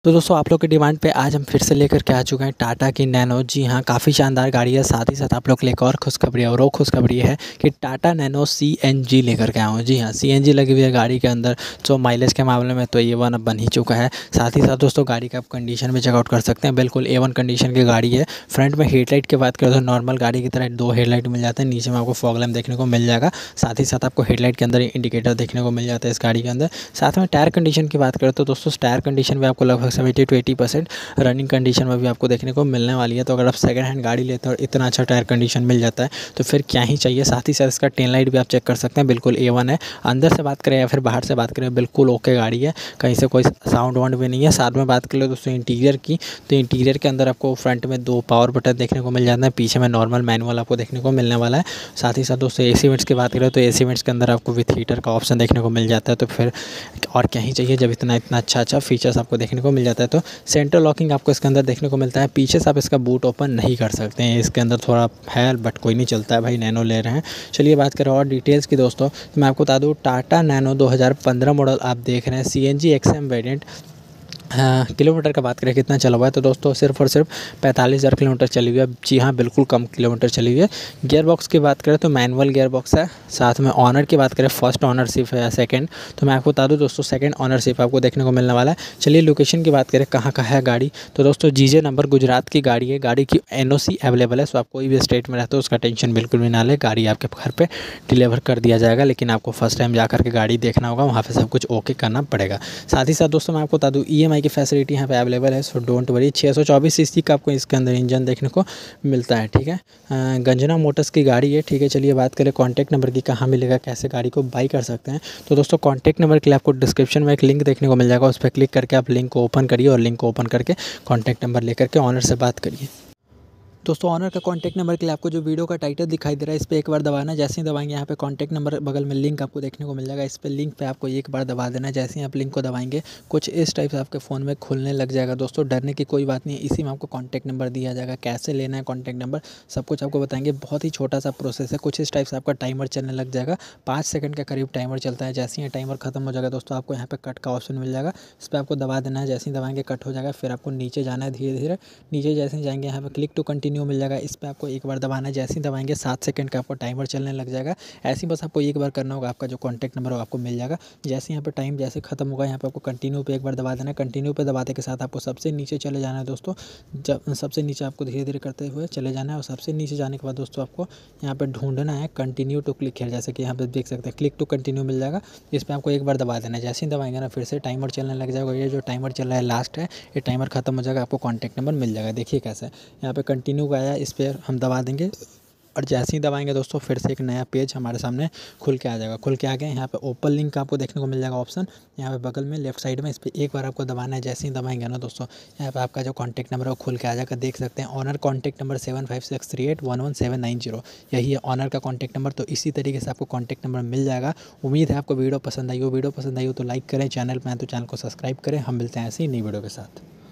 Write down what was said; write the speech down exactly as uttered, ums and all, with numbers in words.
तो दोस्तों आप लोग की डिमांड पे आज हम फिर से लेकर के आ चुके हैं टाटा की नैनो। जी हाँ, काफ़ी शानदार गाड़ी है। साथ ही साथ आप लोग के लिए एक और खुशखबरी है, और वो खुशखबरी है कि टाटा नैनो सीएनजी लेकर के आया हूँ। जी हाँ, सीएनजी लगी हुई है गाड़ी के अंदर। तो माइलेज के मामले में तो ए वन अब बन ही चुका है। साथ ही साथ दोस्तों गाड़ी का आप कंडीशन भी चेकआउट कर सकते हैं, बिल्कुल ए वन कंडीशन की गाड़ी है। फ्रंट में हेडलाइट की बात करें तो नॉर्मल गाड़ी की तरह दो हेडलाइट मिल जाते हैं। नीचे में आपको फॉग लैम्प देखने को मिल जाएगा। साथ ही साथ आपको हेडलाइट के अंदर इंडिकेटर देखने को मिल जाता है इस गाड़ी के अंदर। साथ में टायर कंडीशन की बात करें तो दोस्तों टायर कंडीशन में आपको लगभग seventy two eighty percent running condition में भी आपको देखने को मिलने वाली है। तो अगर आप सेकंड हैंड गाड़ी लेते हैं और इतना अच्छा टायर कंडीशन मिल जाता है तो फिर क्या ही चाहिए। साथ ही साथ इसका टेल लाइट भी आप चेक कर सकते हैं, बिल्कुल ए वन है। अंदर से बात करें या फिर बाहर से बात करें, बिल्कुल ओके गाड़ी है, कहीं से कोई साउंड वाउंड भी नहीं है। साथ में बात करें दोस्तों इंटीरियर की, तो इंटीरियर के अंदर आपको फ्रंट में दो पावर बटन देखने को मिल जाता है, पीछे में नॉर्मल मैनुअल आपको देखने को मिलने वाला है। साथ ही साथ दोस्तों एसी वेंट्स की बात करें तो एसी वेंट्स के अंदर आपको विथ हीटर का ऑप्शन देखने को मिल जाता है। तो फिर और क्या ही चाहिए जब इतना इतना अच्छा अच्छा फीचर्स आपको देखने को मिल जाता है। तो सेंट्रल लॉकिंग आपको इसके अंदर देखने को मिलता है। पीछे से आप इसका बूट ओपन नहीं कर सकते हैं, इसके अंदर थोड़ा है, बट कोई नहीं, चलता है भाई, नैनो ले रहे हैं। चलिए बात करें और डिटेल्स की दोस्तों, तो मैं आपको बता दूं टाटा नैनो दो हज़ार पंद्रह मॉडल आप देख रहे हैं, सीएनजी एक्सएम वेरिएंट। हाँ, किलोमीटर का बात करें कितना चला हुआ है तो दोस्तों सिर्फ और सिर्फ पैंतालीस हज़ार किलोमीटर चली हुई है। जी हाँ, बिल्कुल कम किलोमीटर चली हुई है। गियर बॉक्स की बात करें तो मैनुअल गियर बॉक्स है। साथ में ऑनर की बात करें, फर्स्ट ऑनरशिप है या सेकंड, तो मैं आपको बता दूं दोस्तों सेकंड ऑनरशिप आपको देखने को मिलने वाला है। चलिए लोकेशन की बात करें कहाँ का है गाड़ी, तो दोस्तों जीजे नंबर गुजरात की गाड़ी है। गाड़ी की एनओसी अवेलेबल है, सो आप कोई भी स्टेट में रहते हो उसका टेंशन बिल्कुल भी ना ले, गाड़ी आपके घर पर डिलीवर कर दिया जाएगा। लेकिन आपको फर्स्ट टाइम जा करके गाड़ी देखना होगा, वहाँ पर सब कुछ ओके करना पड़ेगा। साथ ही साथ दोस्तों मैं आपको बता दूँ ई एम आई की फैसिलिटी यहाँ पे अवेलेबल है, सो डोंट वरी। छः सौ चौबीस सीसी का आपको इसके अंदर इंजन देखने को मिलता है, ठीक है। गंजना मोटर्स की गाड़ी है, ठीक है। चलिए बात करें कॉन्टैक्ट नंबर की, कहाँ मिलेगा, कैसे गाड़ी को बाई कर सकते हैं, तो दोस्तों कॉन्टैक्ट नंबर के लिए आपको डिस्क्रिप्शन में एक लिंक देखने को मिल जाएगा, उस पर क्लिक करके आप लिंक को ओपन करिए और लिंक को ओपन करके कॉन्टैक्ट नंबर लेकर के ऑनर से बात करिए। दोस्तों ऑनर का कॉन्टैक्ट नंबर के लिए आपको जो वीडियो का टाइटल दिखाई दे रहा है इस पर एक बार दबाना। जैसे ही दबाएंगे यहाँ पे कॉन्टैक्ट नंबर बगल में लिंक आपको देखने को मिल जाएगा, इस पर लिंक पे आपको एक बार दबा देना। जैसे ही आप लिंक को दबाएंगे कुछ इस टाइप से आपके फ़ोन में खुलने लग जाएगा। दोस्तों डरने की कोई बात नहीं है, इसी में आपको कॉन्टैक्ट नंबर दिया जाएगा, कैसे लेना है कॉन्टैक्ट नंबर सब कुछ आपको बताएंगे। बहुत ही छोटा सा प्रोसेस है, कुछ इस टाइप से आपका टाइमर चलने लग जाएगा, पाँच सेकंड के करीब टाइमर चलता है। जैसे ही टाइमर खत्म हो जाएगा दोस्तों आपको यहाँ पे कट का ऑप्शन मिल जाएगा, इस पर आपको दबा देना है। जैसे ही दबाएंगे कट हो जाएगा, फिर आपको नीचे जाना है धीरे धीरे। नीचे जैसे ही जाएंगे यहाँ पे क्लिक टू कंटिन्यू मिल जाएगा, इस पर आपको एक बार दबाना है। जैसे ही दबाएंगे सात सेकंड का आपको टाइमर चलने लग जाएगा। ऐसे ही बस आपको एक बार करना होगा, आपका जो कॉन्टैक्ट नंबर हो आपको मिल जाएगा। जैसे यहाँ पे टाइम जैसे खत्म होगा यहाँ पे आपको कंटिन्यू पे एक बार दबा देना है। कंटिन्यू पे दबाते के साथ आपको सबसे नीचे चले जाना है दोस्तों। जब सबसे नीचे आपको धीरे धीरे करते हुए चले जाना है, और सबसे नीचे जाने के बाद दोस्तों आपको यहाँ पे ढूंढना है कंटिन्यू टू क्लिक है, जैसे कि यहाँ पे देख सकते हैं क्लिक टू कंटिन्यू मिल जाएगा। इस पर आपको एक बार दबा देना है। जैसे ही दबाएंगे ना फिर से टाइमर चलने लग जाएगा। ये जो टाइमर चल रहा है लास्ट है, ये टाइमर खत्म हो जाएगा, आपको कॉन्टैक्ट नंबर मिल जाएगा। देखिए कैसे यहाँ पे कंटिन्यू का आया, इस पर हम दबा देंगे और जैसे ही दबाएंगे दोस्तों फिर से एक नया पेज हमारे सामने खुल के आ जाएगा। खुल के आ गया, यहाँ पे ओपन लिंक आपको देखने को मिल जाएगा ऑप्शन, यहाँ पे बगल में लेफ्ट साइड में, इस पर एक बार आपको दबाना है। जैसे ही दबाएंगे ना दोस्तों यहाँ पे आपका जो कॉन्टैक्ट नंबर है वो खुल के आ जाएगा। देख सकते हैं owner contact number seven five six three eight one one seven nine zero, यही है ऑनर का कॉन्टैक्ट नंबर। तो इसी तरीके से आपको कॉन्टैक्ट नंबर मिल जाएगा। उम्मीद है आपको वीडियो पसंद आई हो। वीडियो पसंद आई हो तो लाइक करें, चैनल पर आए तो चैनल को सब्सक्राइब करें। हम मिलते हैं ऐसी नई वीडियो के साथ।